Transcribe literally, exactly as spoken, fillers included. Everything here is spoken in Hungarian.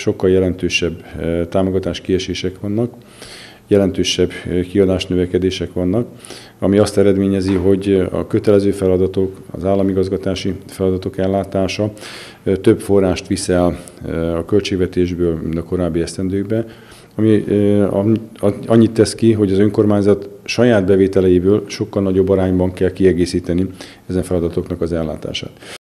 sokkal jelentősebb támogatás kiesések vannak, jelentősebb kiadásnövekedések vannak, ami azt eredményezi, hogy a kötelező feladatok, az államigazgatási feladatok ellátása több forrást viszel a költségvetésből, mint a korábbi esztendőkben, ami annyit tesz ki, hogy az önkormányzat saját bevételeiből sokkal nagyobb arányban kell kiegészíteni ezen feladatoknak az ellátását.